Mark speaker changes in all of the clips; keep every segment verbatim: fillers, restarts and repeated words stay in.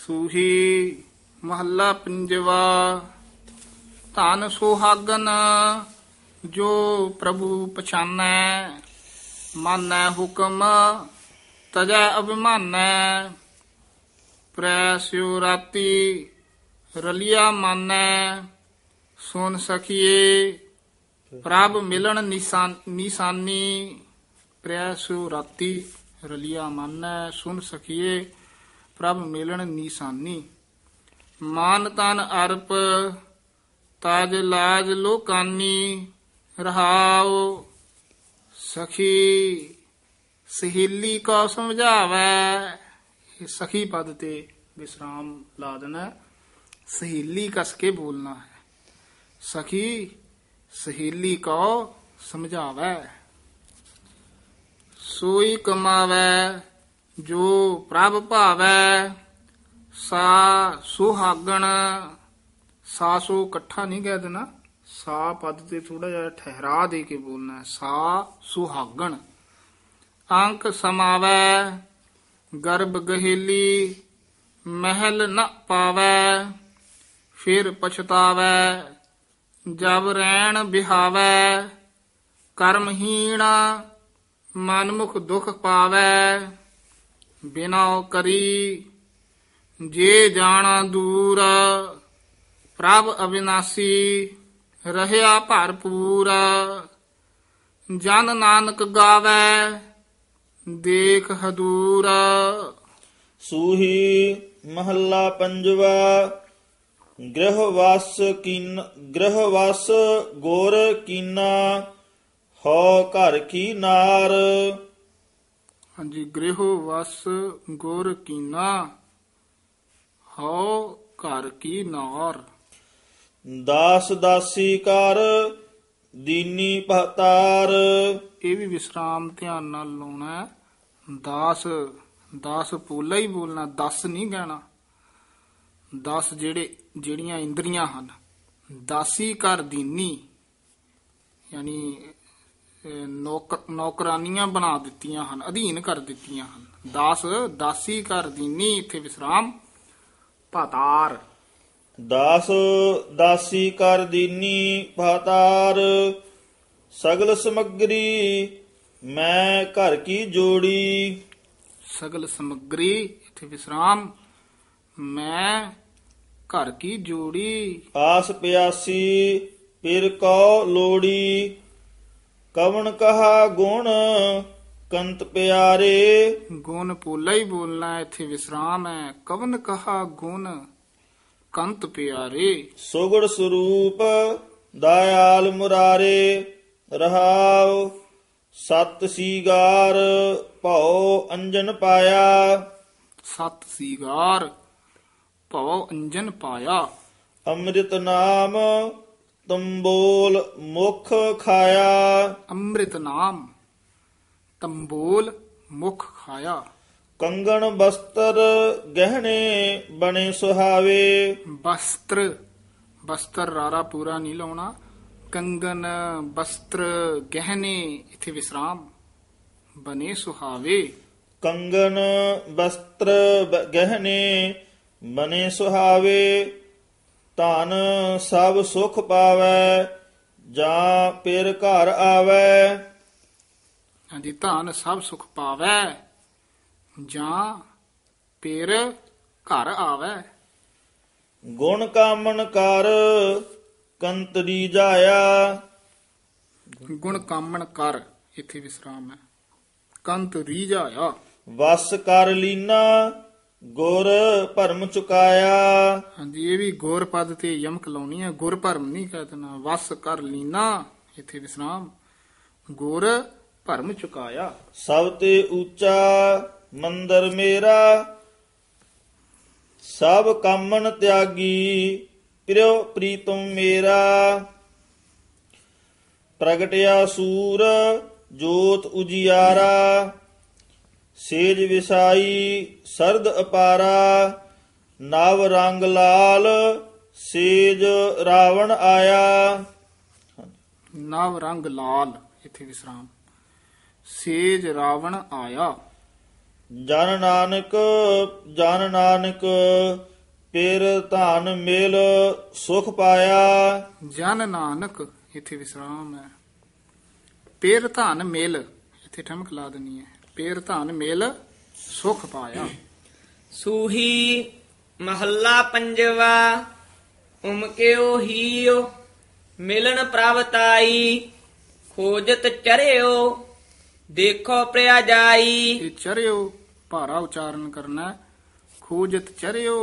Speaker 1: ਸੂਹੀ ਮਹੱਲਾ ਪੰਜਵਾ। ਧਨ ਸੁਹਾਗਨ ਜੋ ਪ੍ਰਭੂ ਪਛਾਨੈ, ਮਾਨੈ ਹੁਕਮ ਤਜੈ ਅਭਿਮਾਨੈ। ਪ੍ਰੈ ਸਿਉ ਰਾਤੀ ਰਲਿਆ ਮਾਨੈ, ਸੁਨ ਸਖੀਏ ਪ੍ਰਭ ਮਿਲਣ ਨਿਸ਼ਾਨ ਨਿਸ਼ਾਨੀ। ਪ੍ਰੈ ਸਿਉ ਰਾਤੀ ਰਲਿਆ ਮਾਨੈ, ਸੁਨ ਸਖੀਏ ਪ੍ਰਭ ਮਿਲਣ ਨਿਸ਼ਾਨੀ। ਮਾਨ ਤਨ ਅਰਪ ਤਾਜ ਲਾਜ ਲੋਕਾਨੀ, ਰਹਾਉ ਸਖੀ ਸਹੇਲੀ ਕੋ ਸਮਝਾਵੈ। ਇਹ ਸਖੀ ਪਦ ਤੇ ਵਿਸਰਾਮ ਲਾ ਦੇਣਾ, ਸਹੇਲੀ ਕਸ ਕੇ ਬੋਲਣਾ ਹੈ। ਸਖੀ ਸਹੇਲੀ ਕੋ ਸਮਝਾਵੈ। ਸੋਈ ਕਮਾਵੈ ਜੋ ਪ੍ਰਭ ਭਾਵੈ, ਸਾ ਸੁਹਾਗਣ। ਸਾ ਸੋ ਇਕੱਠਾ ਨਹੀਂ ਕਹਿ ਦੇਣਾ, ਸਾ ਪਦ ਤੇ ਥੋੜਾ ਜਿਹਾ ਠਹਿਰਾ ਦੇ ਕੇ ਬੋਲਣਾ ਹੈ। ਸਾ ਸੁਹਾਗਣ। ਅੰਕ ਸਮਾਵੈ ਗਰਭ ਗਹੇਲੀ, ਮਹਿਲ ਨ ਪਾਵੈ ਫਿਰ ਪਛਤਾਵੈ। ਜਬ ਰੈਣ ਬਿਹਾਵੈ ਕਰਮਹੀਣ, ਮਨਮੁਖ ਦੁਖ ਪਾਵੈ। ਬਿਨਉ ਕਰੀ ਜੇ ਜਾਣਾ ਦੂਰ, ਪ੍ਰਭ ਅਵਿਨਾਸੀ ਰਹਿਆ ਭਰਪੂਰ। ਜਨ ਨਾਨਕ ਗਾਵੈ ਦੇਖ ਹਦੂਰ।
Speaker 2: ਸੂਹੀ ਮਹੱਲਾ ਪੰਜਵਾ। ਗ੍ਰਹਿ ਵਾਸ ਕੀਨ ਗ੍ਰਹਿ ਵਾਸ ਗੁਰ ਕੀਨਾ, ਹੋ ਘਰ ਕੀ ਨਾਰ।
Speaker 1: ਹਾਂਜੀ, ਗ੍ਰਹਿ ਵਸ ਗੁਰ ਕੀਨਾ, ਹੋ ਘਰ ਕੀ ਨਾਰ।
Speaker 2: ਦਾਸ ਦਾਸੀ ਕਰ ਦੀਨੀ ਭਤਾਰ।
Speaker 1: ਇਹ ਵੀ ਵਿਸਰਾਮ ਧਿਆਨ ਨਾਲ ਲਾਉਣਾ ਹੈ। ਦਾਸ ਦਾਸ ਪੋਲਾ ਹੀ ਬੋਲਣਾ, ਦਸ ਨਹੀਂ ਕਹਿਣਾ। ਦਸ ਜਿਹੜੇ ਜਿਹੜੀਆਂ ਇੰਦਰੀਆਂ ਹਨ। ਦਾਸੀ ਕਰ ਦੀਨੀ ਯਾਨੀ ਨੌਕਰ ਨੌਕਰਾਨੀਆਂ ਬਣਾ ਦਿੱਤੀਆਂ ਹਨ, ਅਧੀਨ ਕਰ ਦਿੱਤੀਆਂ ਹਨ। ਦਾਸ ਦਾਸੀ ਕਰ ਦੀਨੀ, ਇੱਥੇ ਵਿਸਰਾਮ। ਭਾਤਾਰ।
Speaker 2: ਦਾਸ ਦਾਸੀ ਕਰ ਦੀਨੀ ਭਾਤਾਰ, ਸਗਲ ਸਮੱਗਰੀ ਮੈਂ ਘਰ ਕੀ ਜੋੜੀ।
Speaker 1: ਸਗਲ ਸਮੱਗਰੀ, ਇੱਥੇ ਵਿਸਰਾਮ। ਮੈਂ ਘਰ ਕੀ ਜੋੜੀ।
Speaker 2: ਆਸ ਪਿਆਸੀ ਪਿਰ ਕੋ ਲੋੜੀ, ਕਵਣ ਕਹਾ ਗੁਣ ਕੰਤ ਪਿਆਰੇ।
Speaker 1: ਗੁਣ ਪੋਲਾ ਹੀ ਬੋਲਣਾ, ਇੱਥੇ ਵਿਸਰਾਮ ਹੈ। ਕਵਨ ਕਹਾ ਗੁਣ ਕੰਤ ਪਿਆਰੇ।
Speaker 2: ਸੁਗੜ ਸਰੂਪ ਦਇਆਲ ਮੁਰਾਰੇ, ਰਹਾਉ ਸਤ ਸੀਗਾਰ ਭਉ ਅੰਜਨ ਪਾਇਆ।
Speaker 1: ਸਤ ਸੀਗਾਰ ਭਉ ਅੰਜਨ ਪਾਇਆ।
Speaker 2: ਅੰਮ੍ਰਿਤ ਨਾਮ ਤੰਬੋਲ ਮੁਖ ਖਾਇਆ।
Speaker 1: ਅੰਮ੍ਰਿਤ ਨਾਮ ਤੰਬੋਲ ਮੁਖ ਖਾਇਆ।
Speaker 2: ਕੰਗਣ ਬਸਤਰ ਗਹਿਣੇ ਬਣੇ ਸੁਹਾਵੇ।
Speaker 1: ਬਸਤਰ ਬਸਤਰ ਰਾਰਾ ਪੂਰਾ ਨਹੀਂ ਲਾਉਣਾ। ਕੰਗਨ ਬਸਤਰ ਗਹਿਣੇ, ਇੱਥੇ ਵਿਸਰਾਮ। ਬਨੇ ਸੁਹਾਵੇ।
Speaker 2: ਕੰਗਨ ਬਸਤਰ ਗਹਿਣੇ ਬਨੇ ਸੁਹਾਵੇ, ਧਨ ਸਭ ਸੁਖ ਪਾਵੈ ਜਾਂ ਪਿਰ ਘਰ ਆਵੈ।
Speaker 1: ਹਾਂਜੀ, ਧਨ ਸਭ ਸੁਖ ਪਾਵੈ ਜਾਂ ਪਿਰ ਘਰ ਆਵੈ।
Speaker 2: ਗੁਣ ਕਾਮਨ ਕਰ ਕੰਤਰੀ ਜਾਇਆ।
Speaker 1: ਗੁਣ ਕਾਮਣ ਕਰ, ਇੱਥੇ ਵਿਸਰਾਮ ਹੈ। ਕੰਤ ਰੀਝਾਇਆ।
Speaker 2: ਵਸ ਕਰ ਲੀਨਾ ਗੁਰ ਭਰਮ ਚੁਕਾਇਆ।
Speaker 1: ਹਾਂਜੀ, ਇਹ ਵੀ ਗੁਰ ਪਦ ਤੇ ਯਮਕ ਲਾਉਣੀ ਹੈ। ਗੁਰ ਭਰਮ ਨਹੀਂ ਕਹਿ ਦੇਣਾ। ਵਸ ਕਰ ਲੀਨਾ, ਇੱਥੇ ਵਿਸਰਾਮ। ਗੁਰ ਭਰਮ ਚੁਕਾਇਆ।
Speaker 2: ਸਭ ਤੇ ਉੱਚਾ ਮੰਦਰ ਮੇਰਾ, ਸਭ ਕਾਮਨ ਤਿਆਗੀ ਪ੍ਰਿਉ ਪ੍ਰੀਤਮ ਮੇਰਾ। ਪ੍ਰਗਟਿਆ ਸੂਰ ਜੋਤ ਉਜਿਆਰਾ, ਸੇਜ ਵਿਸਾਈ ਸਰਦ ਅਪਾਰਾ। ਨਵ ਰੰਗ ਲਾਲ ਸੇਜ ਰਾਵਣ ਆਇਆ।
Speaker 1: ਨਵ ਰੰਗ ਲਾਲ, ਇੱਥੇ ਵਿਸਰਾਮ। ਸੇਜ ਰਾਵਣ ਆਇਆ।
Speaker 2: ਜਨ ਨਾਨਕ ਜਨ ਨਾਨਕ ਪੇਰ ਧਨ ਮਿਲ ਸੁਖ ਪਾਇਆ।
Speaker 1: ਜਨ ਨਾਨਕ ਇੱਥੇ ਵਿਸਰਾਮ ਹੈ। ਪੇਰ ਧਨ ਮਿਲ ਇੱਥੇ ਠਮਕ ਲਾ ਦੇਣੀ ਹੈ। ਪੇਰ ਧਨ ਮਿਲ ਸੁਖ ਪਾਇਆ।
Speaker 3: ਸੂਹੀ ਮਹੱਲਾ ਪੰਜਵਾ। ਉਮਕਿਓ ਹੀਓ ਮਿਲਣ ਪ੍ਰਭ ਤਾਈ, ਖੋਜਤ ਚਰਿਓ ਦੇਖੋ ਪ੍ਰਿਆ ਜਾਈ।
Speaker 1: ਇਹ ਚਰਿਓ ਭਾਰਾ ਉਚਾਰਨ ਕਰਨਾ ਹੈ। ਖੋਜਤ ਚਰਿਓ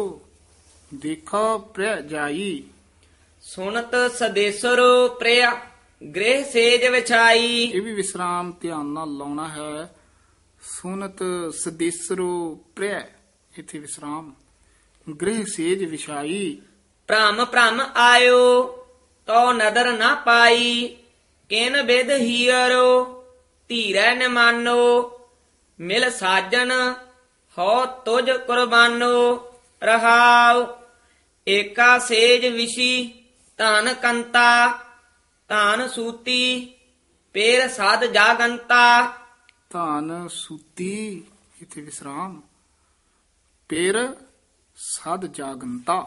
Speaker 1: ਦੇਖੋ ਪ੍ਰਿਆ ਜਾਈ।
Speaker 3: ਸੁਨਤ ਸਦੇਸਰੋ ਪ੍ਰਿਆ ਗ੍ਰਹਿ ਸੇਜ ਵਿਛਾਈ।
Speaker 1: ਇਹ ਵੀ ਵਿਸਰਾਮ ਧਿਆਨ ਨਾਲ ਲਾਉਣਾ ਹੈ। ਸੁਨਤ ਸਦੇਸਰੋ ਪ੍ਰਿਆ ਇੱਥੇ ਵਿਸਰਾਮ। ਗ੍ਰਹਿ ਸੇਜ ਵਿਛਾਈ।
Speaker 3: ਭ੍ਰਮ ਭ੍ਰਮ ਆਇਓ ਤੋ ਨਦਰ ਨਾ ਪਾਈ, ਕਿਨ ਬਿਦ ਹੀਰੋ ਧੀਰੈ ਨ ਮਾਨੋ। ਮਿਲ ਸਾਜਨ ਹੋ ਤੁਜ ਕੁਰਬਾਨੋ। ਰਹਾਉ ਏਕਾ ਸੇਜ ਵਿਸ਼ੀ ਧਨ ਕੰਤਾ, ਧਨ ਸੂਤੀ ਪੇਰ ਸਾਧ ਜਾਗੰਤਾ।
Speaker 1: ਧਨ ਸੂਤੀ ਇੱਥੇ ਵਿਸਰਾਮ। ਪੇਰ ਸਾਧ ਜਾਗੰਤਾ।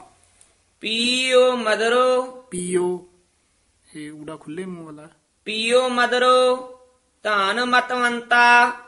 Speaker 3: ਪੀਓ ਮਦਰੋ
Speaker 1: ਪੀਓ ਇਹ ਊੜਾ ਖੁੱਲੇ ਮੂੰਹ ਵਾਲਾ ਹੈ।
Speaker 3: ਪੀਓ ਮਦਰੋ ਧਨ ਮਤਵੰਤਾ,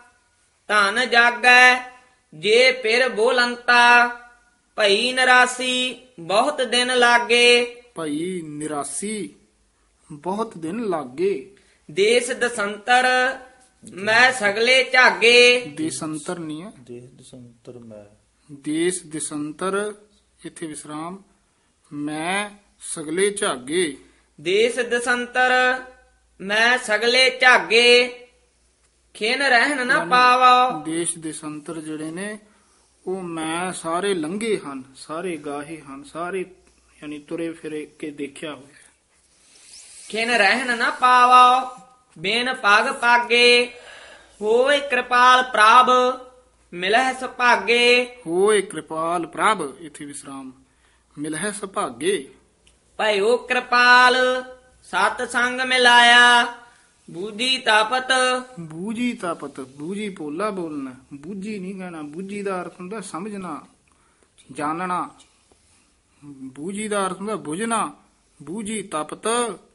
Speaker 3: ਧਨ ਜਾਗੈ ਜੇ ਪਿਰ ਬੋਲੰਤਾ। ਭਈ ਨਰਾਸੀ ਬਹੁਤ ਦਿਨ ਲਾਗੇ,
Speaker 1: ਭਾਈ ਨਿਰਾਸੀ ਬਹੁਤ ਦਿਨ ਲਾਗੇ।
Speaker 3: ਦੇਸ ਦਸੰਤਰ ਮੈਂ ਸਗਲੇ ਝਾਗੇ।
Speaker 1: ਦੇਸੰਤਰ ਨਹੀਂ ਹੈ।
Speaker 2: ਦੇਹ ਦਸੰਤਰ ਮੈਂ
Speaker 1: ਦੇਸ ਦਿਸੰਤਰ ਇੱਥੇ ਵਿਸਰਾਮ। ਮੈਂ ਸਗਲੇ ਝਾਗੇ।
Speaker 3: ਦੇਸ ਦਸੰਤਰ ਮੈਂ ਸਗਲੇ ਝਾਗੇ, ਖਿਨ ਰਹਿਣ ਨਾ ਪਾਵੋ।
Speaker 1: ਦੇਸ਼ ਦਿਸੰਤਰ ਜਿਹੜੇ ਨੇ ਉਹ ਮੈਂ ਸਾਰੇ ਲੰਘੇ ਹਨ, ਸਾਰੇ ਗਾਹੇ ਹਨ, ਸਾਰੇ ਯਾਨੀ ਤੁਰੇ ਫਿਰੇ ਕੇ ਦੇਖਿਆ ਹੋਇਆ।
Speaker 3: ਖਿਨ ਰਹਿਣ ਨਾ ਪਾਵੋ ਬਿਨ ਪਗ ਪਾਗੇ। ਹੋਏ ਕਿਰਪਾਲ ਪ੍ਰਭ ਮਿਲਹਿ ਸੁਭਾਗੇ।
Speaker 1: ਹੋਏ ਕਿਰਪਾਲ ਪ੍ਰਭ ਇੱਥੇ ਵਿਸਰਾਮ। ਮਿਲਹਿ ਸੁਭਾਗੇ।
Speaker 3: ਭਇਓ ਕਿਰਪਾਲ ਸਤ ਸੰਗ ਮਿਲਾਇਆ, ਬੂਝੀ ਤਾਪਤ।
Speaker 1: ਬੂਝੀ ਤਾਪਤ। ਬੂਝੀ ਪੋਲਾ ਬੋਲਣਾ, ਬੂਝੀ ਨਹੀਂ ਕਹਿਣਾ। ਬੂਝੀ ਦਾ ਅਰਥ ਹੁੰਦਾ ਸਮਝਣਾ, ਜਾਣਨਾ। ਬੂਝੀ ਦਾ ਅਰਥ ਹੁੰਦਾ ਬੁਝਣਾ। ਬੂਝੀ ਤਾਪਤ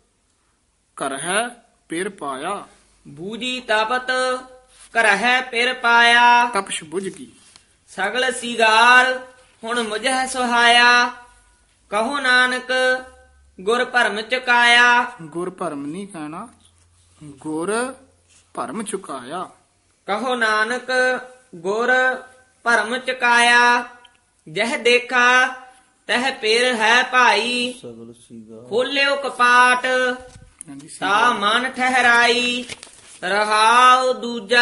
Speaker 1: ਘਰ ਹੈ ਪਿਰ ਪਾਇਆ।
Speaker 3: ਬੂਝੀ ਤਾਪਤ ਕਰਹਿ ਪਿਰ ਪਾਇਆ।
Speaker 1: ਤਪਸ਼ ਬੁਝ ਗਈ।
Speaker 3: ਸਗਲ ਸੀਗਾਰ ਹੁਣ ਮੁਝੈ ਸੁਹਾਇਆ, ਕਹੋ ਨਾਨਕ ਗੁਰ ਭਰਮ ਚੁਕਾਇਆ।
Speaker 1: ਗੁਰ ਭਰਮ ਨਹੀਂ ਕਹਿਣਾ, ਗੁਰ ਭਰਮ ਚੁਕਾਇਆ।
Speaker 3: ਕਹੋ ਨਾਨਕ ਗੁਰ ਭਰਮ ਚੁਕਾਇਆ। ਜਹ ਦੇਖਾ ਤਹ ਪਿਰ ਹੈ ਭਾਈ,
Speaker 2: ਸਗਲ ਸੀਗਾ
Speaker 3: ਖੋਲਿਓ ਕਪਾਟ
Speaker 1: ਹਾਂਜੀ, ਸੀ।
Speaker 3: ਤਾ ਮਨ ਠਹਿਰਾਈ। ਰਹਾਉ ਦੂਜਾ।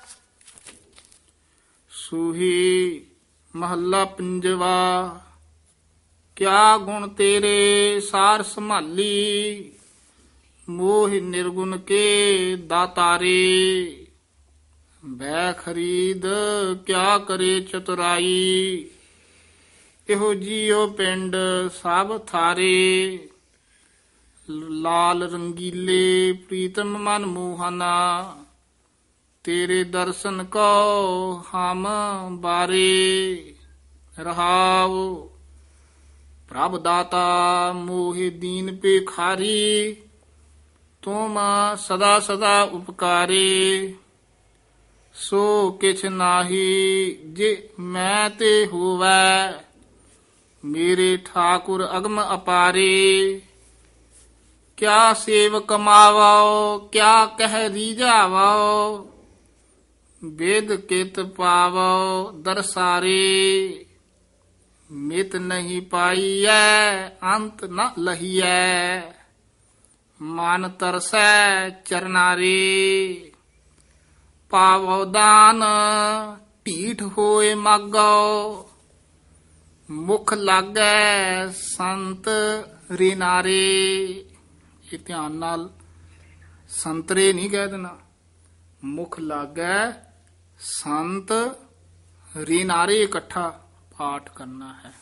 Speaker 1: ਸੂਹੀ ਮਹੱਲਾ ਪੰਜਵਾ। ਕਿਆ ਗੁਣ ਤੇਰੇ ਸਾਰ ਸੰਭਾਲੀ, ਮੋਹ ਨਿਰਗੁਣ ਕੇ ਦਾਤਾਰੇ। ਬੈ ਖਰੀਦ ਕਿਆ ਕਰੇ ਚਤੁਰਾਈ, ਇਹੋ ਜੀਓ ਪਿੰਡ ਸਭ ਥਾਰੇ। ਲਾਲ ਰੰਗੀਲੇ ਪ੍ਰੀਤਮ ਮਨ ਮੋਹਨਾ, ਤੇਰੇ ਦਰਸ਼ਨ ਕੋ ਹਮ ਬਾਰੇ। ਰਹਾਉ ਪ੍ਰਭ ਦਾਤਾ ਮੋਹਿ ਦੀਨ ਪੇਖਾਰੀ, ਤੁਮ ਸਦਾ ਸਦਾ ਉਪਕਾਰੇ। ਸੋ ਕਿਛ ਨਾਹੀ ਜੇ ਮੈਂ ਤੇ ਹੋਵੈ, ਮੇਰੇ ਠਾਕੁਰ ਅਗਮ ਅਪਾਰੇ। ਕਿਆ ਸੇਵ ਕਮਾਵੋ ਕਿਆ ਕਹਿ ਰੀਝਾਵੋ, ਵੇਦ ਕਿਤ ਪਾਵੋ ਦਰਸਾਰੇ। ਮਿਤ ਨਹੀਂ ਪਾਈਐ ਅੰਤ ਨ ਲਹੀਐ, ਮਨ ਤਰਸੈ ਚਰਨਾਰੇ। ਪਾਵੋ ਦਾਨ ਢੀਠ ਹੋਏ ਮਾਗੋ, ਮੁਖ ਲਾਗੈ ਸੰਤ ਰਿਨਾਰੇ। ਇਹ ਧਿਆਨ ਨਾਲ ਸੰਤਰੇ ਨਹੀਂ ਕਹਿ ਦੇਣਾ, ਮੁਖ ਲਾਗੈ ਸੰਤ ਰਿਨਾਰੇ ਇਕੱਠਾ ਪਾਠ ਕਰਨਾ ਹੈ।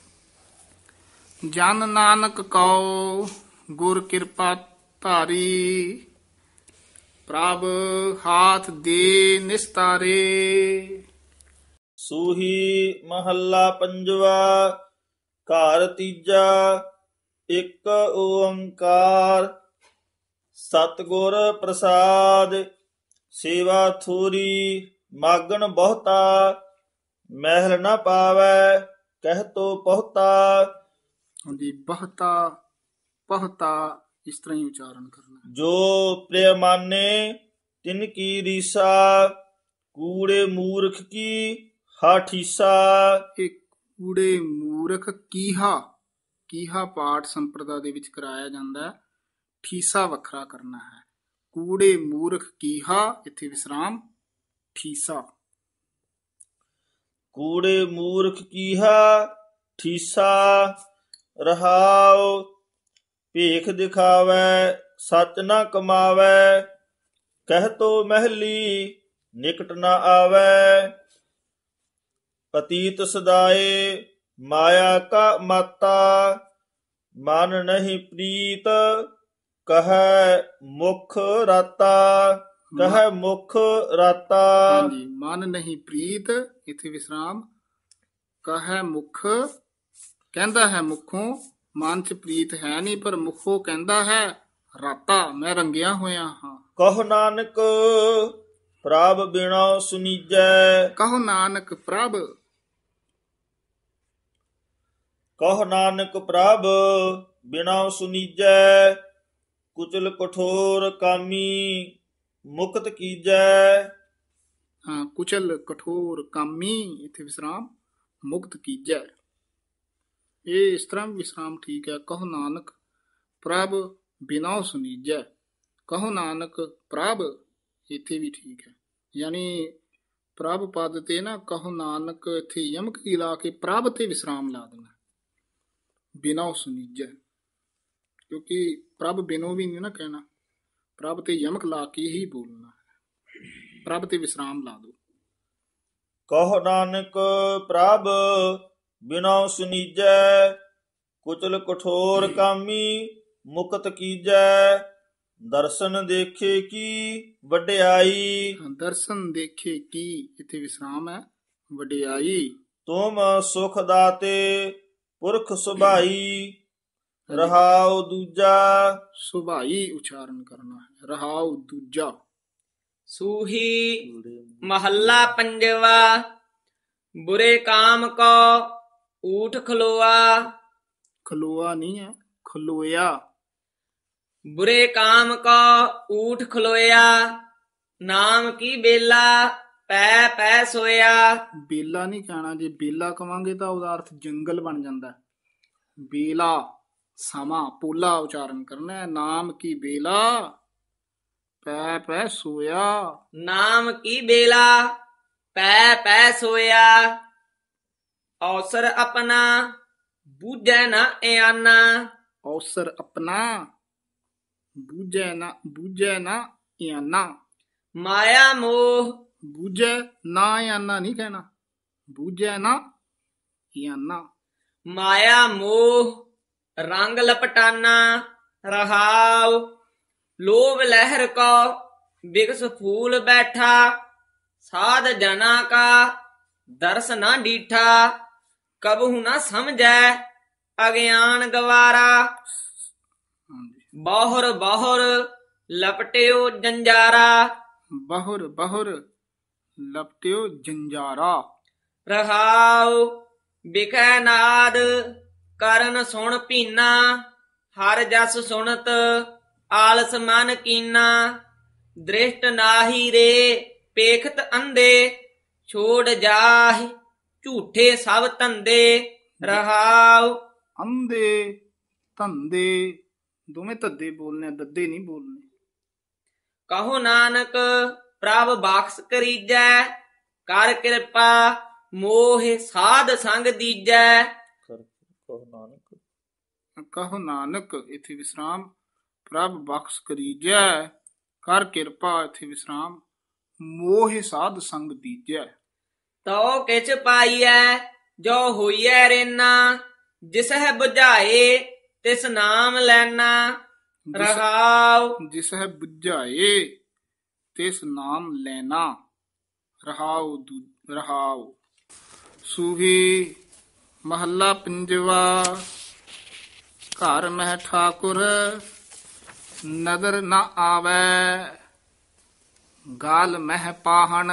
Speaker 1: ਜਨ ਨਾਨਕ ਕਉ ਗੁਰ ਕਿਰਪਾ ਧਾਰੀ, ਪ੍ਰਭ ਹਾਥ ਦੇ ਨਿਸਤਾਰੇ।
Speaker 2: ਸੂਹੀ ਮਹੱਲਾ ਪੰਜਵਾ। ਘਰ ਤੀਜਾ ਇੱਕ ਓੰਕਾਰ। ਸਤਿਗੁਰ ਪ੍ਰਸਾਦ ਸੇਵਾ ਥੋਰੀ, ਮਾਗਣ ਬਹੁਤਾ ਮਹਿਲ ਨਾ ਪਾਵੈ ਕਹਿ ਤੋ ਬਹੁਤਾ।
Speaker 1: ਹਾਂਜੀ, ਬਹੁਤਾ ਬਹੁਤਾ ਇਸ ਤਰ੍ਹਾਂ ਹੀ ਉਚਾਰਨ ਕਰਨਾ।
Speaker 2: ਜੋ ਪ੍ਰਿਯ ਮਾਨੇ ਤਿਨ ਕੀ ਰੀਸਾ, ਕੂੜੇ ਮੂਰਖ ਕੀ ਹਾ ਠੀਸਾ।
Speaker 1: ਇਹ ਕੂੜੇ ਮੂਰਖ ਕੀਹਾ ਕੀਹਾ ਪਾਠ ਸੰਪਰਦਾ ਦੇ ਵਿੱਚ ਕਰਾਇਆ ਜਾਂਦਾ ਹੈ। ਠੀਸਾ ਵੱਖਰਾ ਕਰਨਾ ਹੈ। ਕੂੜੇ ਮੂਰਖ ਕੀਹਾ, ਇੱਥੇ ਵਿਸਰਾਮ, ਠੀਸਾ।
Speaker 2: ਕੂੜੇ ਮੂਰਖ ਕੀਹਾ ਠੀਸਾ। ਰਹਾਉ ਭੇਖ ਦਿਖਾਵੈ ਸੱਚ ਨਾ ਕਮਾਵੈ ਕਹਿ ਤੋ ਮਹਿਲੀ ਨਿਕਟ ਨਾ ਆਵੈ। ਅਤੀਤ ਸਦਾਏ ਮਾਇਆ ਕਾ ਮਾਤਾ, ਮਨ ਨਹੀਂ ਪ੍ਰੀਤ ਕਹੈ ਮੁਖ ਰਾਤਾ। ਕਹੈ ਮੁਖ ਰਾਤਾ।
Speaker 1: ਹਾਂਜੀ, ਮਨ ਨਹੀਂ ਪ੍ਰੀਤ, ਇੱਥੇ ਵਿਸਰਾਮ, ਕਹੈ ਮੁਖ, ਕਹਿੰਦਾ ਹੈ ਮੁਖੋਂ, ਮਨ ਚ ਪ੍ਰੀਤ ਹੈ ਨਹੀਂ ਪਰ ਮੁਖੋਂ ਕਹਿੰਦਾ ਹੈ ਰਾਤਾ, ਮੈਂ ਰੰਗਿਆ ਹੋਇਆ ਹਾਂ।
Speaker 2: ਕਹੋ ਨਾਨਕ ਪ੍ਰਭ ਬਿਨਾ ਸੁਨੀਜੈ।
Speaker 1: ਕਹੋ ਨਾਨਕ ਪ੍ਰਭ,
Speaker 2: ਕਹੋ ਨਾਨਕ ਪ੍ਰਭ ਬਿਨਾ ਸੁਨੀਜੈ। ਕੁਚਲ ਕਠੋਰ ਕਾਮੀ ਮੁਕਤ ਕੀਜੈ।
Speaker 1: ਹਾਂ, ਕੁਚਲ ਕਠੋਰ ਕਾਮੀ, ਇੱਥੇ ਵਿਸਰਾਮ, ਮੁਕਤ ਕੀਜੈ। ਇਹ ਇਸ ਤਰ੍ਹਾਂ ਵਿਸਰਾਮ ਠੀਕ ਹੈ। ਕਹੋ ਨਾਨਕ ਪ੍ਰਭ ਬਿਨਾ ਸੁਨੀਜੈ, ਕਹੋ ਨਾਨਕ ਪ੍ਰਭ, ਇੱਥੇ ਵੀ ਠੀਕ ਹੈ। ਯਾਨੀ ਪ੍ਰਭ ਪਦ ਤੇ ਨਾ ਕਹੋ ਨਾਨਕ, ਇੱਥੇ ਯਮਕ ਹੀ ਲਾ ਕੇ ਪ੍ਰਭ ਤੇ ਵਿਸਰਾਮ ਲਾ ਦੇਣਾ, ਬਿਨਾ ਸੁਨੀਜੈ, ਕਿਉਂਕਿ ਪ੍ਰਭ ਬਿਨੋ ਵੀ ਨਹੀਂ ਨਾ ਕਹਿਣਾ, ਪ੍ਰਭ ਤੇ ਯਮਕ ਲਾ ਕੇ ਹੀ ਬੋਲਣਾ ਹੈ। ਪ੍ਰਭ ਤੇ ਵਿਸਰਾਮ ਲਾ ਦੋ।
Speaker 2: ਕਹੋ ਨਾਨਕ ਪ੍ਰਭ ਬਿਨਾ ਸੁਨੀਜੈ। ਕੁਚਲ ਕਠੋਰ ਕਾਮੀ ਮੁਕਤ ਕੀਜੈ। ਦਰਸ਼ਨ ਦੇਖੇ ਕੀ ਵਡਿਆਈ।
Speaker 1: ਦਰਸ਼ਨ ਦੇਖੇ ਕੀ, ਇੱਥੇ ਵਿਸਰਾਮ ਹੈ, ਵਡਿਆਈ।
Speaker 2: ਤੁਮ ਸੁਖ ਦਾਤੇ ਪੁਰਖ ਸੁਭਾਈ। ਰਹਾਉ ਦੂਜਾ।
Speaker 1: ਸੁਭਾਈ ਉਚਾਰਨ ਕਰਨਾ ਹੈ। ਰਹਾਉ ਦੂਜਾ।
Speaker 3: ਸੂਹੀ ਮਹੱਲਾ ਪੰਜਵਾ। ਬੁਰੇ ਕਾਮ ਕੋ ਊਠ ਖਲੋਆ।
Speaker 1: ਖਲੋਆ ਨਹੀਂ ਹੈ, ਖਲੋਇਆ।
Speaker 3: ਬੁਰੇ ਕਾਮ ਕੋ ਊਠ ਖਲੋਇਆ। ਨਾਮ ਕੀ ਬੇਲਾ ਪੈ ਪੈ ਸੋਇਆ।
Speaker 1: ਬੇਲਾ ਨਹੀਂ ਕਹਿਣਾ, ਜੇ ਬੇਲਾ ਕਵਾਂਗੇ ਤਾਂ ਉਹਦਾ ਅਰਥ ਜੰਗਲ ਬਣ ਜਾਂਦਾ। ਬੇਲਾ ਸਮਾਂ, ਪੋਲਾ ਉਚਾਰਨ ਕਰਨਾ ਹੈ। ਨਾਮ ਕੀ ਬੇਲਾ ਪੈ ਪੈ ਸੋਇਆ।
Speaker 3: ਨਾਮ ਕੀ ਬੇਲਾ ਪੈ ਪੈ ਸੋਇਆ। ਅਵਸਰ ਆਪਣਾ ਬੂਝੈ ਨਾ ਇਆਨਾ।
Speaker 1: ਅਵਸਰ ਆਪਣਾ ਬੂਝੈ ਨਾ, ਬੂਝੈ ਨਾ ਇਆਨਾ।
Speaker 3: ਮਾਇਆ ਮੋਹ
Speaker 1: ਬੂਝੈ ਨਾ ਇਆਨਾ ਨਹੀਂ ਕਹਿਣਾ, ਬੂਝੈ ਨਾ ਇਆਨਾ।
Speaker 3: ਮਾਇਆ ਮੋਹ ਰੰਗ ਲਪਟਾਨਾ। ਰਹਾਉ ਲੋਭ ਲਹਿਰ ਕੋ ਬਿਗਸ ਫੂਲ ਬੈਠਾ। ਸਾਧ ਜਨਾ ਕਾ ਦਰਸ ਨਾ ਡੀਠਾ। ਕਬਹੂ ਨਾ ਸਮਝੈ ਅਗਿਆਨ ਗਵਾਰਾ। ਬਹੁਰ ਬਹੁਰ ਲਪਟਿਓ ਜੰਜਾਰਾ।
Speaker 1: ਬਹੁਰ ਬਹੁਰ ਲਪਟਿਓ ਜੰਜਾਰਾ।
Speaker 3: ਰਹਾਉ ਬਿਖੈ ਨਾਦ ਕਰਨ ਸੁਣ ਪੀਨਾ। ਹਰ ਜਸ ਸੁਣਤ ਆਲਸ ਮਨ ਕੀਨਾ। ਦ੍ਰਿਸ਼ਟ ਨਾਹੀ ਰੇ ਪੇਖਤ ਅੰਧੇ। ਛੋੜ ਜਾਹਿ ਝੂਠੇ ਸਭ ਧੰਦੇ। ਰਹਾਉ
Speaker 1: ਅੰਧੇ ਧੰਦੇ ਦੋਵੇਂ ਧੱਦੇ ਬੋਲਨੇ, ਦੱਦੇ ਨਹੀਂ ਬੋਲਨੇ।
Speaker 3: ਕਹੋ ਨਾਨਕ ਪ੍ਰਭ ਬਾਖਸ ਕਰੀਜੈ। ਕਰ ਕਿਰਪਾ ਮੋਹ ਸਾਧ ਸੰਗ ਦੀਜੈ।
Speaker 2: ਕਹੋ ਨਾਨਕ
Speaker 1: ਕਹੋ ਨਾਨਕ, ਇੱਥੇ ਵਿਸਰਾਮ, ਪ੍ਰਭ ਬਖਸ਼ ਕਰੀਜੈ। ਕਰ ਕਿਰਪਾ, ਇੱਥੇ ਵਿਸਰਾਮ, ਮੋਹ ਸਾਧ ਸੰਗ ਦੀਜੈ।
Speaker 3: ਤੋ ਕਿਛ ਪਾਈਐ ਜੋ ਹੋਈਐ ਰੇਨਾ। ਜਿਸਹਿ ਬੁਝਾਏ ਤਿਸ ਨਾਮ ਲੈਣਾ। ਰਹਾਉ
Speaker 1: ਜਿਸਹਿ ਬੁਝਾਏ ਤਿਸ ਨਾਮ ਲੈਣਾ। ਰਹਾਉ ਦੂ- ਰਹਾਉ ਸੂਹੀ ਮਹੱਲਾ ਪੰਜਵਾ। ਘਰ ਮਹਿ ਠਾਕੁਰ ਨਦਰ ਨ ਆਵੈ, ਗਾਲ ਮਹਿ ਪਾਹਣ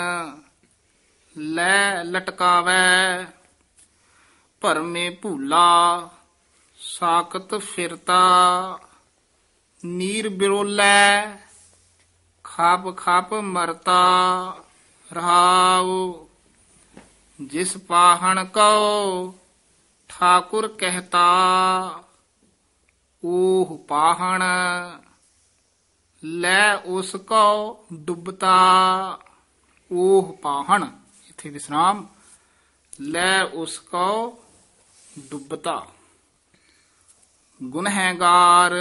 Speaker 1: ਲੈ ਲਟਕਾਵੈ। ਭਰਮੇ ਭੂਲਾ ਸਾਕਤ ਫਿਰਤਾ, ਨੀਰ ਬਿਰੋਲੈ ਖਾਪ ਖਾਪ ਮਰਤਾ। ਰਹਾਉ ਜਿਸ ਪਾਹਣ ਕਉ ਠਾਕੁਰ ਕਹਿਤਾ, ਓਹ ਪਾਹਣ ਲੈ ਉਸ ਕਉ ਡੁੱਬਤਾ। ਓਹ ਪਾਹਣ, ਇਥੇ ਵਿਸਰਾਮ, ਲੈ ਉਸ ਕਉ ਡੁੱਬਤਾ। ਗੁਨਹਗਾਰ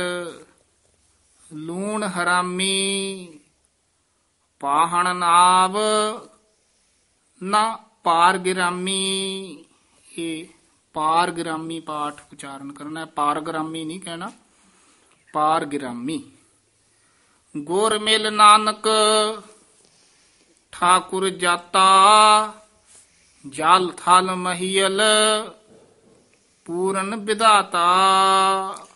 Speaker 1: ਲੂਣ ਹਰਾਮੀ, ਪਾਹਣ ਨਾਵ ਨਾ ਪਾਰ ਗਿਰਾਮੀ। ਇਹ ਪਾਰ ਗਿਰਾਮੀ ਪਾਠ ਉਚਾਰਨ ਕਰਨਾ ਹੈ, ਪਾਰ ਗਿਰਾਮੀ ਨਹੀਂ ਕਹਿਣਾ, ਪਾਰ ਗਿਰਾਮੀ। ਗੁਰ ਮਿਲ ਨਾਨਕ ਠਾਕੁਰ ਜਾਤਾ, ਜਲ ਥਲ ਮਹੀਲ ਪੂਰਨ ਵਿਧਾਤਾ।